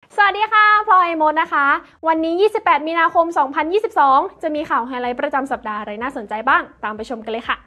สวัสดีค่ะพลอยมดนะคะวันนี้28มีนาคม2022จะมีข่าวไฮไลท์ประจำสัปดาห์อะไรน่าสนใจบ้างตามไปชมกันเลยค่ะ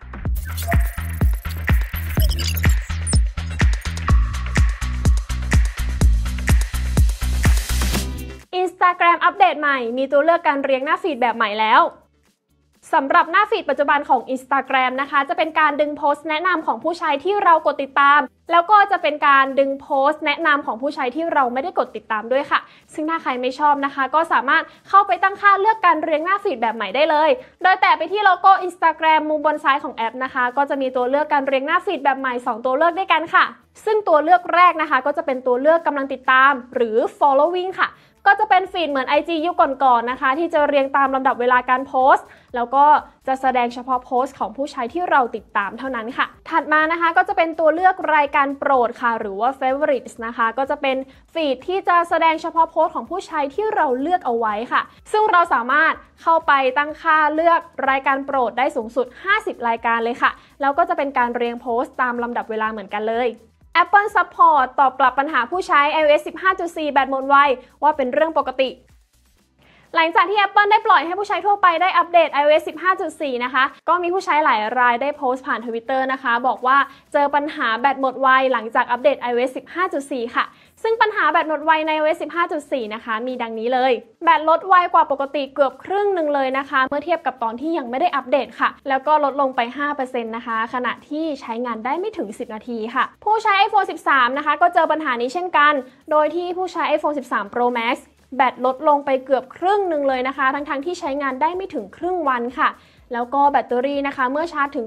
Instagram อัปเดตใหม่มีตัวเลือกการเรียงหน้าฟีดแบบใหม่แล้วสำหรับหน้าฟีดปัจจุบันของ Instagram นะคะจะเป็นการดึงโพสต์แนะนำของผู้ใช้ที่เรากดติดตามแล้วก็จะเป็นการดึงโพสต์แนะนำของผู้ใช้ที่เราไม่ได้กดติดตามด้วยค่ะซึ่งถ้าใครไม่ชอบนะคะก็สามารถเข้าไปตั้งค่าเลือกการเรียงหน้าฟีดแบบใหม่ได้เลยโดยแตะไปที่โลโก้ Instagram มุมบนซ้ายของแอปนะคะก็จะมีตัวเลือกการเรียงหน้าฟีดแบบใหม่2ตัวเลือกด้วยกันค่ะซึ่งตัวเลือกแรกนะคะก็จะเป็นตัวเลือกกำลังติดตามหรือ following ค่ะก็จะเป็นฟีดเหมือน IG ยุคก่อนๆนะคะที่จะเรียงตามลำดับเวลาการโพสต์แล้วก็จะแสดงเฉพาะโพสต์ของผู้ใช้ที่เราติดตามเท่านั้นค่ะถัดมานะคะก็จะเป็นตัวเลือกรายการโปรดค่ะหรือว่า favorites นะคะก็จะเป็นฟีดที่จะแสดงเฉพาะโพสต์ของผู้ใช้ที่เราเลือกเอาไว้ค่ะซึ่งเราสามารถเข้าไปตั้งค่าเลือกรายการโปรดได้สูงสุด50รายการเลยค่ะแล้วก็จะเป็นการเรียงโพสต์ตามลำดับเวลาเหมือนกันเลยApple Support ตอบกลับปัญหาผู้ใช้ iOS 15.4 แบตหมดไวว่าเป็นเรื่องปกติหลังจากที่ Apple ได้ปล่อยให้ผู้ใช้ทั่วไปได้อัปเดต iOS 15.4 นะคะก็มีผู้ใช้หลายรายได้โพสต์ผ่าน Twitter นะคะบอกว่าเจอปัญหาแบตหมดไวหลังจากอัปเดต iOS 15.4 ค่ะซึ่งปัญหาแบตหมดไวใน iOS 15.4 นะคะมีดังนี้เลยแบตลดไวกว่าปกติเกือบครึ่งหนึ่งเลยนะคะเมื่อเทียบกับตอนที่ยังไม่ได้อัปเดตค่ะแล้วก็ลดลงไป 5% นะคะขณะที่ใช้งานได้ไม่ถึง10นาทีค่ะผู้ใช้ iPhone 13 นะคะก็เจอปัญหานี้เช่นกันโดยที่ผู้ใช้ iPhone 13 Pro Maxแบตลดลงไปเกือบครึ่งหนึ่งเลยนะคะทั้งที่ใช้งานได้ไม่ถึงครึ่งวันค่ะแล้วก็แบตเตอรี่นะคะเมื่อชาร์จถึง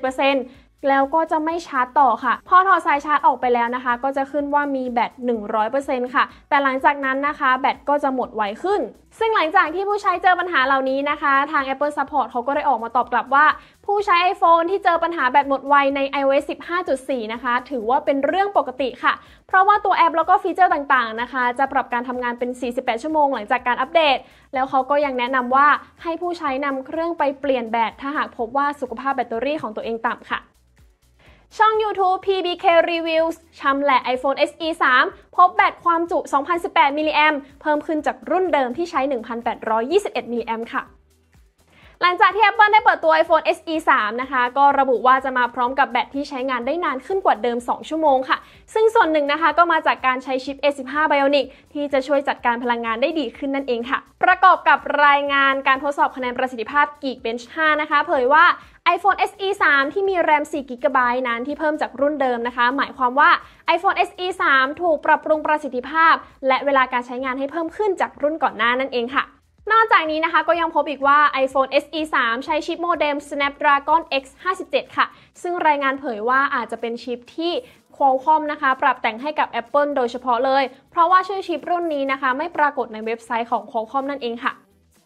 97%แล้วก็จะไม่ชาร์จต่อค่ะพอถอดสายชาร์จออกไปแล้วนะคะก็จะขึ้นว่ามีแบต 100% ค่ะแต่หลังจากนั้นนะคะแบตก็จะหมดไวขึ้นซึ่งหลังจากที่ผู้ใช้เจอปัญหาเหล่านี้นะคะทาง Apple Support เขาก็ได้ออกมาตอบกลับว่าผู้ใช้ iPhone ที่เจอปัญหาแบตหมดไวใน iOS 15.4 นะคะถือว่าเป็นเรื่องปกติค่ะเพราะว่าตัวแอปแล้วก็ฟีเจอร์ต่างๆนะคะจะปรับการทำงานเป็น48ชั่วโมงหลังจากการอัปเดตแล้วเขาก็ยังแนะนำว่าให้ผู้ใช้นำเครื่องไปเปลี่ยนแบตถ้าหากพบว่าสุขภาพแบตเตอรี่ของตัวเองต่ำค่ะช่อง YouTube PBK Reviews ชำแหละ iPhone SE 3 พบแบตความจุ 2,018 มิลลิแอมป์เพิ่มขึ้นจากรุ่นเดิมที่ใช้ 1,821 มิลลิแอมป์ค่ะหลังจากที่ Apple ได้เปิดตัว iPhone SE 3 นะคะก็ระบุว่าจะมาพร้อมกับแบตที่ใช้งานได้นานขึ้นกว่าเดิม2ชั่วโมงค่ะซึ่งส่วนหนึ่งนะคะก็มาจากการใช้ชิป A15 Bionic ที่จะช่วยจัดการพลังงานได้ดีขึ้นนั่นเองค่ะประกอบกับรายงานการทดสอบคะแนนประสิทธิภาพ Geekbench 5 นะคะเผยว่า iPhone SE 3 ที่มี RAM 4GB นั้นที่เพิ่มจากรุ่นเดิมนะคะหมายความว่า iPhone SE 3 ถูกปรับปรุงประสิทธิภาพและเวลาการใช้งานให้เพิ่มขึ้นจากรุ่นก่อนหน้านั่นเองค่ะนอกจากนี้นะคะก็ยังพบอีกว่า iPhone SE 3 ใช้ชิปโมเด็ม Snapdragon X 57 ค่ะซึ่งรายงานเผยว่าอาจจะเป็นชิปที่ Qualcomm นะคะปรับแต่งให้กับ Apple โดยเฉพาะเลยเพราะว่าชื่อชิปรุ่นนี้นะคะไม่ปรากฏในเว็บไซต์ของ Qualcomm นั่นเองค่ะ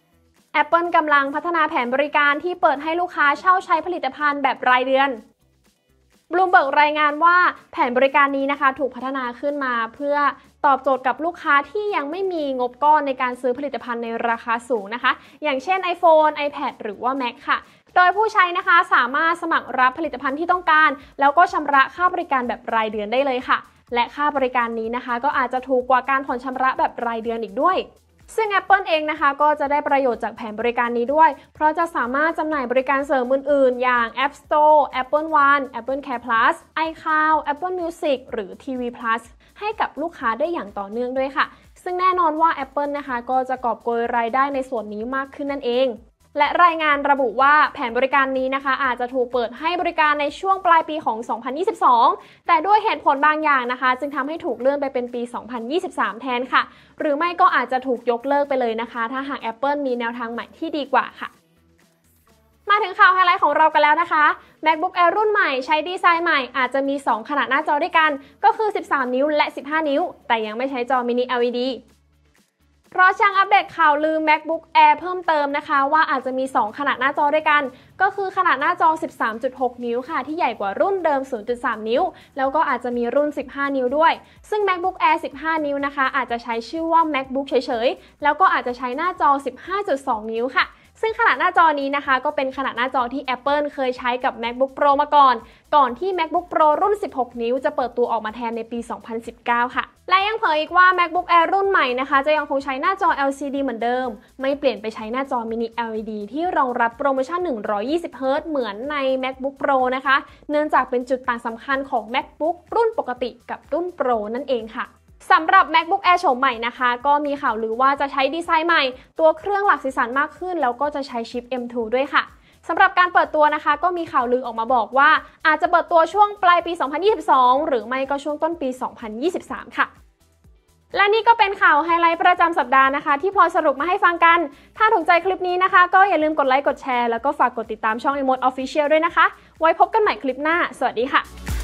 Apple กำลังพัฒนาแผนบริการที่เปิดให้ลูกค้าเช่าใช้ผลิตภัณฑ์แบบรายเดือน Bloomberg รายงานว่าแผนบริการนี้นะคะถูกพัฒนาขึ้นมาเพื่อตอบโจทย์กับลูกค้าที่ยังไม่มีงบก้อนในการซื้อผลิตภัณฑ์ในราคาสูงนะคะอย่างเช่น iPhone, iPad หรือว่า Mac ค่ะโดยผู้ใช้นะคะสามารถสมัครรับผลิตภัณฑ์ที่ต้องการแล้วก็ชำระค่าบริการแบบรายเดือนได้เลยค่ะและค่าบริการนี้นะคะก็อาจจะถูกกว่าการผ่อนชำระแบบรายเดือนอีกด้วยซึ่ง Apple เองนะคะก็จะได้ประโยชน์จากแผนบริการนี้ด้วยเพราะจะสามารถจำหน่ายบริการเสริมอื่นๆอย่าง App Store, Apple One, Apple Care Plus, iCloud, Apple Music หรือ TV Plus ให้กับลูกค้าได้อย่างต่อเนื่องด้วยค่ะซึ่งแน่นอนว่า Apple นะคะก็จะกอบโกยรายได้ในส่วนนี้มากขึ้นนั่นเองและรายงานระบุว่าแผนบริการนี้นะคะอาจจะถูกเปิดให้บริการในช่วงปลายปีของ 2022 แต่ด้วยเหตุผลบางอย่างนะคะจึงทำให้ถูกเลื่อนไปเป็นปี 2023 แทนค่ะหรือไม่ก็อาจจะถูกยกเลิกไปเลยนะคะถ้าหาก Apple มีแนวทางใหม่ที่ดีกว่าค่ะมาถึงข่าวไฮไลท์ของเรากันแล้วนะคะ MacBook Air รุ่นใหม่ใช้ดีไซน์ใหม่อาจจะมี2ขนาดหน้าจอด้วยกันก็คือ13นิ้วและ15นิ้วแต่ยังไม่ใช้จอ Mini LEDเพราะช่างอัปเดตข่าวลือ MacBook Air เพิ่มเติมนะคะว่าอาจจะมี2ขนาดหน้าจอด้วยกันก็คือขนาดหน้าจอ 13.6 นิ้วค่ะที่ใหญ่กว่ารุ่นเดิม 0.3 นิ้วแล้วก็อาจจะมีรุ่น 15 นิ้วด้วยซึ่ง MacBook Air 15 นิ้วนะคะอาจจะใช้ชื่อว่า MacBook เฉยๆแล้วก็อาจจะใช้หน้าจอ 15.2 นิ้วค่ะซึ่งขนาดหน้าจอนี้นะคะก็เป็นขนาดหน้าจอที่ Apple เคยใช้กับ MacBook Pro มาก่อนที่ MacBook Pro รุ่น 16 นิ้วจะเปิดตัวออกมาแทนในปี 2019 ค่ะและยังเผยอีกว่า MacBook Air รุ่นใหม่นะคะจะยังคงใช้หน้าจอ LCD เหมือนเดิมไม่เปลี่ยนไปใช้หน้าจอ Mini LED ที่รองรับโปรโมชั่น 120Hz เหมือนใน MacBook Pro นะคะเนื่องจากเป็นจุดต่างสำคัญของ MacBook รุ่นปกติกับรุ่น Pro นั่นเองค่ะสำหรับ MacBook Air โฉมใหม่นะคะก็มีข่าวลือว่าจะใช้ดีไซน์ใหม่ตัวเครื่องหลักสีสันมากขึ้นแล้วก็จะใช้ชิป M2 ด้วยค่ะสำหรับการเปิดตัวนะคะก็มีข่าวลือออกมาบอกว่าอาจจะเปิดตัวช่วงปลายปี 2022 หรือไม่ก็ช่วงต้นปี 2023 ค่ะและนี่ก็เป็นข่าวไฮไลท์ประจำสัปดาห์นะคะที่พลอยสรุปมาให้ฟังกันถ้าถูกใจคลิปนี้นะคะก็อย่าลืมกดไลค์กดแชร์แล้วก็ฝากกดติดตามช่อง iMode Official ด้วยนะคะไว้พบกันใหม่คลิปหน้าสวัสดีค่ะ